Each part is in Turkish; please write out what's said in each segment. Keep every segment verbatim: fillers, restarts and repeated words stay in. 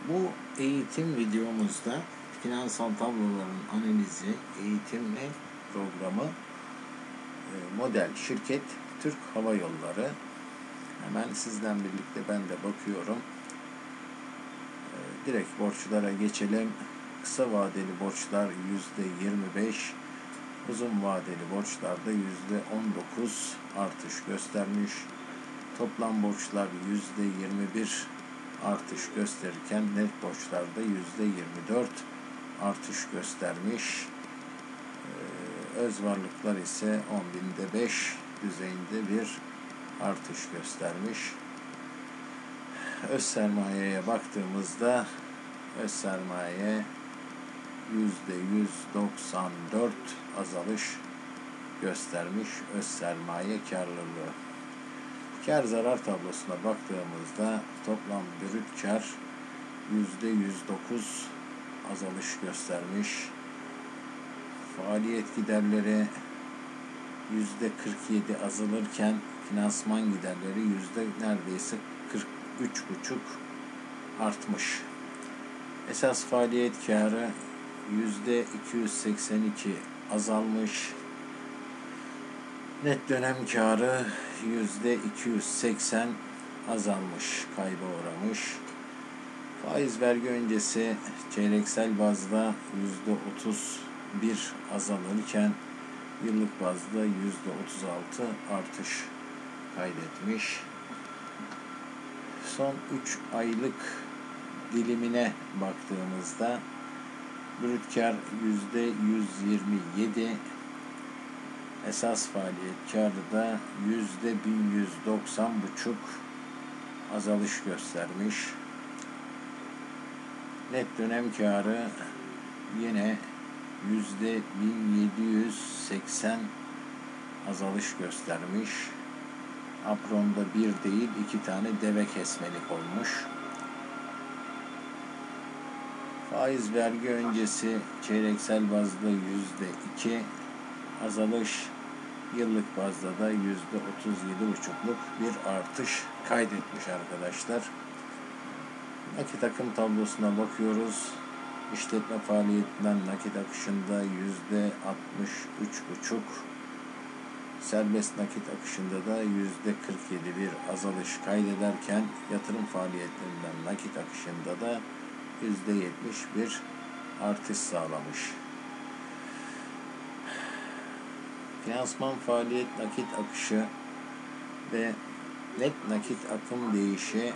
Bu eğitim videomuzda finansal tabloların analizi, eğitim ve programı, model şirket Türk Hava Yolları. Hemen sizden birlikte ben de bakıyorum. Direkt borçlara geçelim. Kısa vadeli borçlar yüzde yirmi beş, uzun vadeli borçlarda yüzde on dokuz artış göstermiş. Toplam borçlar yüzde yirmi bir artış gösterirken net borçlarda yüzde yirmi dört artış göstermiş. Ee, öz varlıklar ise on binde beş düzeyinde bir artış göstermiş. Öz sermayeye baktığımızda öz sermaye yüzde yüz doksan dört azalış göstermiş öz sermaye karlılığı. Kar zarar tablosuna baktığımızda toplam brüt kar yüzde yüz dokuz azalış göstermiş. Faaliyet giderleri yüzde kırk yedi azalırken finansman giderleri yüzde neredeyse kırk üç buçuk artmış. Esas faaliyet karı yüzde iki yüz seksen iki azalmış. Net dönem karı yüzde iki yüz seksen azalmış, kayba uğramış. Faiz vergi öncesi çeyreksel bazda yüzde otuz bir azalırken yıllık bazda yüzde otuz altı artış kaydetmiş. Son üç aylık dilimine baktığımızda brüt kar yüzde yüz yirmi yedi, esas faaliyet karı da yüzde bin yüz doksan buçuk azalış göstermiş. Net dönem karı yine yüzde bin yedi yüz seksen azalış göstermiş. Apronda bir değil iki tane deve kesmelik olmuş. Faiz vergi öncesi çeyreksel bazda yüzde iki azalış, yıllık bazda da yüzde otuz yedi buçukluk bir artış kaydetmiş arkadaşlar. Nakit akım tablosuna bakıyoruz. İşletme faaliyetinden nakit akışında yüzde altmış üç buçuk, serbest nakit akışında da yüzde kırk yedi bir azalış kaydederken yatırım faaliyetlerinden nakit akışında da yüzde yetmiş bir artış sağlamış. Finansman faaliyet nakit akışı ve net nakit akım değişi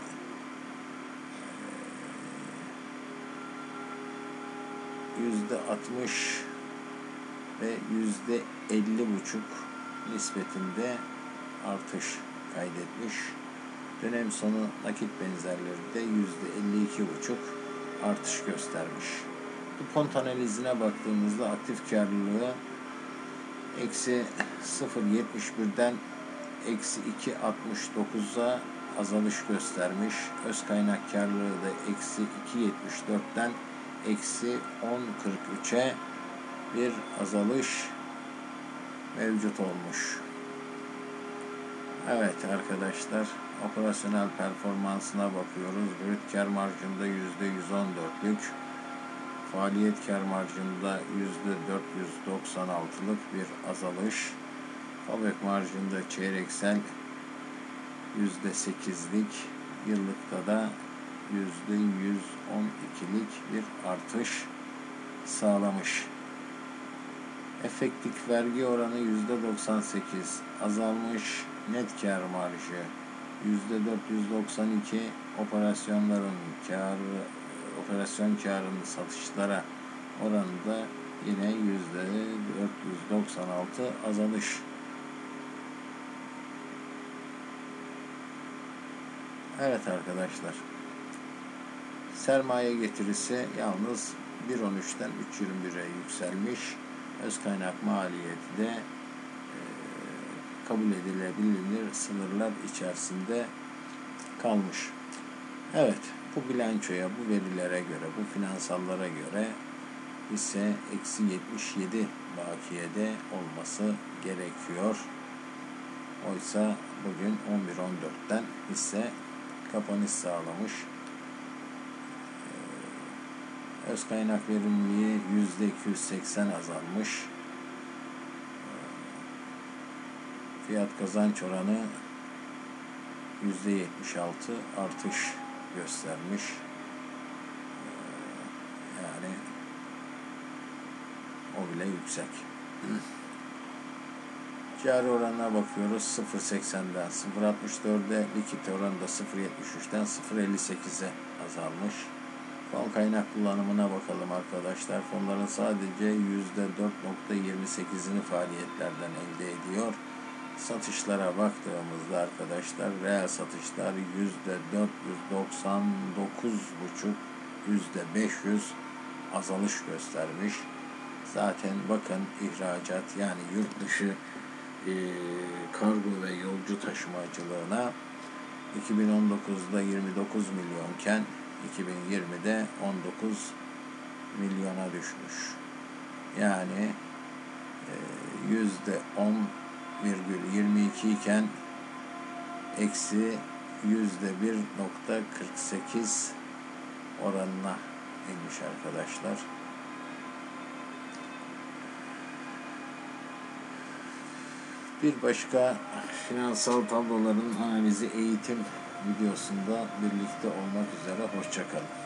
yüzde altmış ve yüzde elli buçuk nispetinde artış kaydetmiş. Dönem sonu nakit benzerleri de yüzde elli iki buçuk artış göstermiş. Dupont analizine baktığımızda aktif karlılığı eksi sıfır virgül yetmiş birden eksi iki virgül altmış dokuza azalış göstermiş. Öz kaynak karlılığı da eksi iki virgül yetmiş dörtten eksi on virgül kırk üçe bir azalış mevcut olmuş. Evet arkadaşlar, operasyonel performansına bakıyoruz. Brüt kar marjında yüzde yüz on dörtlük, faaliyet kar marjında yüzde dört yüz doksan altılık bir azalış, fabrik marjında çeyreksel yüzde sekizlik, yıllıkta da yüzde yüz on ikilik bir artış sağlamış. Efektif vergi oranı yüzde doksan sekiz azalmış. Net kar marjı yüzde dört yüz doksan iki, operasyonların karı, operasyon karının satışlara oranında yine yüzde dört yüz doksan altı azalış. Evet arkadaşlar, sermaye getirisi yalnız bir virgül on üçten üç virgül yirmi bire yükselmiş. Öz kaynak maliyeti de e, kabul edilebilir sınırlar içerisinde kalmış. Evet, bu bilançoya, bu verilere göre, bu finansallara göre ise eksi yetmiş yedi bakiyede olması gerekiyor. Oysa bugün on bir on dörtten hisse kapanış sağlamış. Öz kaynak verimliliği yüzde iki yüz seksen azalmış. Fiyat kazanç oranı yüzde yetmiş altı artış göstermiş. Yani o bile yüksek. Cari oranına bakıyoruz. sıfır virgül seksenden sıfır virgül altmış dörde, likit oranı da sıfır virgül yetmiş üçten sıfır virgül elli sekize azalmış. Fon kaynak kullanımına bakalım arkadaşlar. Fonların sadece yüzde dört virgül yirmi sekizini faaliyetlerden elde ediyor. Satışlara baktığımızda arkadaşlar reel satışlar yüzde dört yüz doksan dokuz buçuk, yüzde beş yüz azalış göstermiş. Zaten bakın ihracat, yani yurt dışı e, kargo ve yolcu taşımacılığına iki bin on dokuzda yirmi dokuz milyonken iki bin yirmide on dokuz milyona düşmüş. Yani yüzde on virgül yirmi iki iken eksi yüzde bir virgül kırk sekiz oranına inmiş arkadaşlar. Bir başka finansal tabloların analizi eğitim videosunda birlikte olmak üzere. Hoşça kalın.